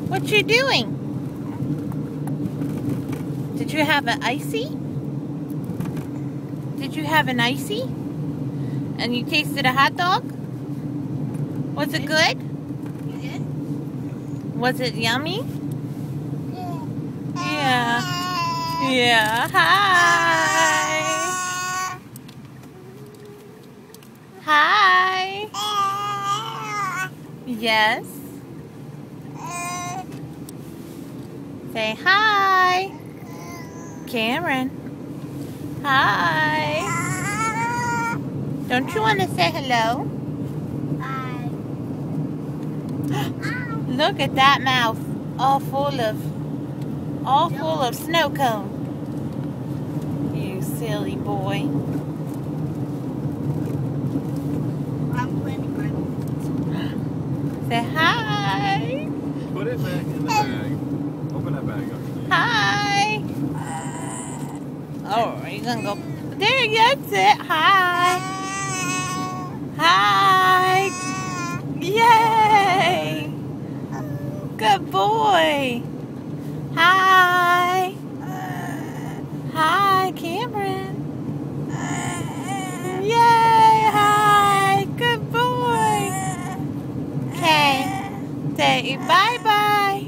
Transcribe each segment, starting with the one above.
What you doing? Did you have an icy? Did you have an icy? And you tasted a hot dog? Was it good? Was it yummy? Yeah. Yeah. Hi. Hi. Yes. Say hi. Cameron. Hi. Don't you want to say hello? Hi. Look at that mouth. All full of snow cone. You silly boy. I'm playing Bible. Say hi. Put it back in the bag. Open that bag up. Hi. Oh, are you gonna go? There, that's it. Hi. Hi. Yay. Good boy. Hi. Hi, Cameron. Yay. Hi. Good boy. Okay. Say bye-bye.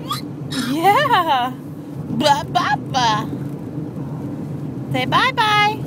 Yeah. Blah, blah, blah. Say bye-bye.